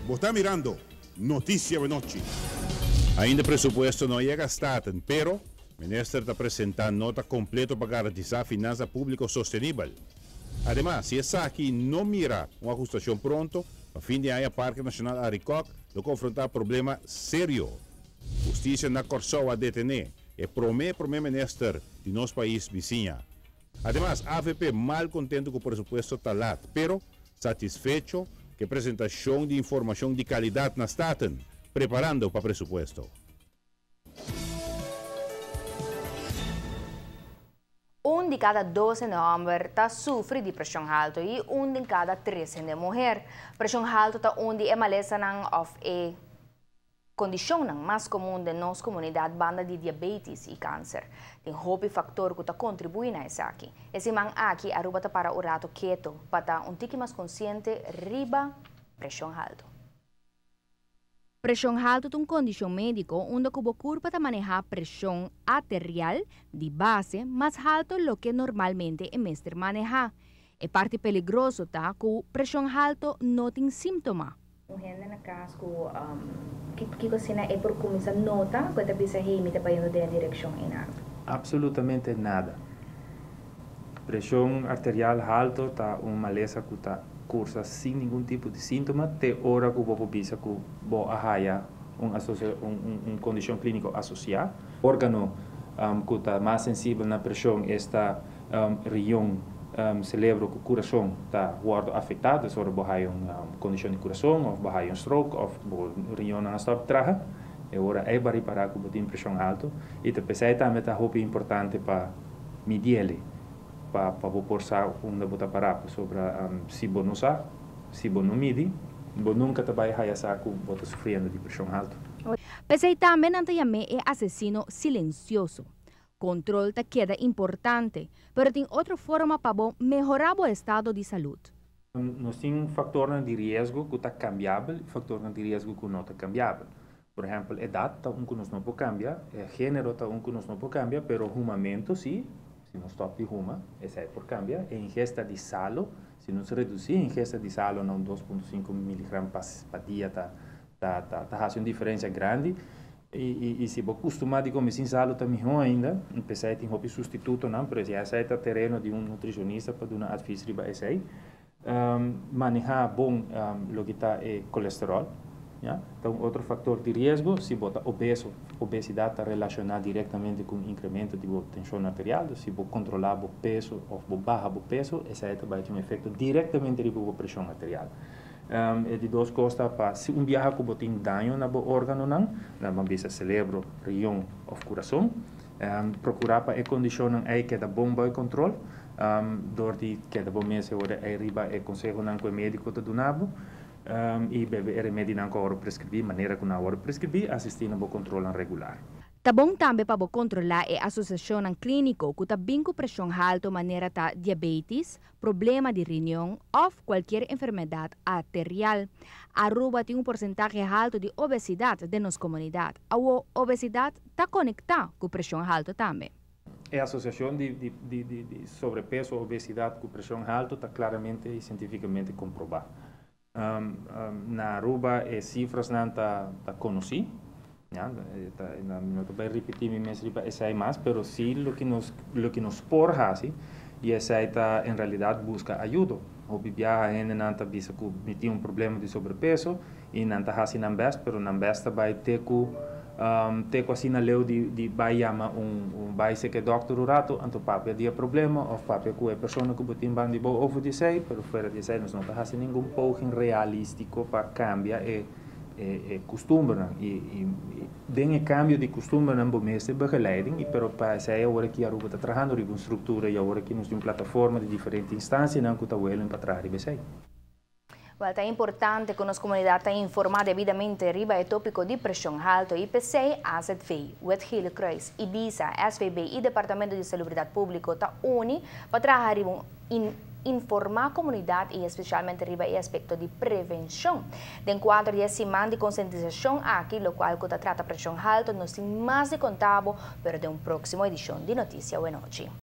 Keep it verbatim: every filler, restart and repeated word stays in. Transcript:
Vos está mirando Notícia Noche. Ainda presupuesto não é gastado, pero o ministro está apresentando nota completa para garantizar finança pública sostenível. Además, se essa aqui não mira uma ajustação pronto, a fim de a Parque Nacional Aricoc de confrontar problema sério. Justiça na Corsou a detener e promete para o ministro de nosso país vizinha. Además, a AVP mal contento com o presupuesto talat, pero satisfecho que a apresentação de informação de qualidade na Staten, preparando para o presupuesto. Um de cada doze homens está sofre de pressão alta e um de cada treze de mulher. Pressão alta está onde é maleza não of é condição mais comum de nossa comunidade banda de diabetes e câncer. Tem hobby fator que está contribuindo a isso aqui. Esse man aqui aruba para o rato quieto para um tique mais consciente riba pressão alta. Pressão alta é uma condição médica onde o corpo para manejar pressão arterial de base mais alta do que normalmente é mestre manejar. É parte peligroso tá que pressão alta não tem sintoma. Um gente na casa que que você é por começar nota quando bisa hei tá indo na direção em nada. Absolutamente nada. Pressão arterial alta tá uma maleza que tá cursa sem nenhum tipo de sintoma, até hora que o povo bisa que bo arraia uma um, um condição clínica associada. Órgano um, que está mais sensível na pressão esta um, região um, cerebro que o coração está afetado, sobre bo uma um, condição de coração, ou bo um stroke, ou bo região na stop traga. E ora é para reparar que o tem pressão alta e te pensei também tá roupa importante para medir ele. para para forçar onde botar parar sobre um, se você não sabe, se você não mide, você nunca vai realizar que você está sofrendo de pressão alta. Pensei também que é assassino silencioso. Controle te queda importante, mas tem outra forma para melhorar o estado de saúde. Nós temos fatores de risco que está cambiável e fatores de risco que não está cambiável. Por exemplo, a idade está um que nós não podemos cambiar, o gênero está um que nós não podemos cambiar, mas o rumamento sim. Se não stop de ruma, essa é por cambia. A ingesta de salo, se não se reduzir a ingesta de salo não dois vírgula cinco miligramas por dia, está tá, tá, tá fazendo uma diferença grande. E, e, e se você acostumar a comer sem salo, está melhor ainda. Pensei que tem um substituto, não, por exemplo, esse é o terreno de um nutricionista para dar uma advice para esse aí. Um, manejar bom um, o que está é colesterol. Yeah? Então, outro fator de risco, se você obeso, obesidade está relacionada diretamente com o incremento de tensão arterial, se você controlar o peso ou barra o peso, esse aí vai ter um efeito diretamente sobre a pressão arterial. Um, e de duas coisas, para se um viaja que tem dano no órgão, não, na bambisa cérebro, região ou coração, um, procurar para a condição aí que é bom para o controle, um, dor de que é bom mês, aí riba é conselho não que o médico te donava. Um, e bebe remédio não que a hora prescrever, maneira que na hora prescrever, assistindo ao controle regular. Tá bom também para controlar a associação clínica que tá bem com pressão alta, maneira tá diabetes, problema de riñón ou qualquer enfermidade arterial. Aruba tem um porcentagem alto de obesidade de nossa comunidade. A obesidade está conectada com pressão alta também. A associação de, de, de, de sobrepeso ou obesidade com pressão alta está claramente e cientificamente comprovada. Um, um, na Aruba, as cifras não estão tá, tá conhecidas. Não estou repetir minhas essa é mais, mas sim o que nos o que nos por fazer e essa está em realidade busca ajuda. O bibia ainda não está bisa que tem um problema de sobrepeso e não está fazendo não best, mas não best vai ter que um, ter que assim na lei de de vai chamar um um vai ser que doctor o rato, então papel dia problema ou papel que a pessoa que botem bandi bo ovo de sei, pero fora de sei nós não está fazendo nenhum pouquinho realístico para cambiar e e, e costume e, e, e den o cambio de costume não bom mês de begeleiding e pero para sei agora que a Aruba está trabalhando em uma estrutura e agora que nós temos plataforma de diferentes instâncias não que está well para trás de sei. Well, é importante que a nossa comunidade tenha informado devidamente riba o tópico de pressão alta I P C, A Z V, Wet Hillecruis, Ibiza, S V B e Departamento de Saúde Pública está uni para trabalhar in informar a comunidade e especialmente riba o aspecto de prevenção. De enquanto de semana de conscientização aqui, o qual que trata pressão alta, nós temos mais de contábil, pero de uma próxima edição de Notícia Boa Noite.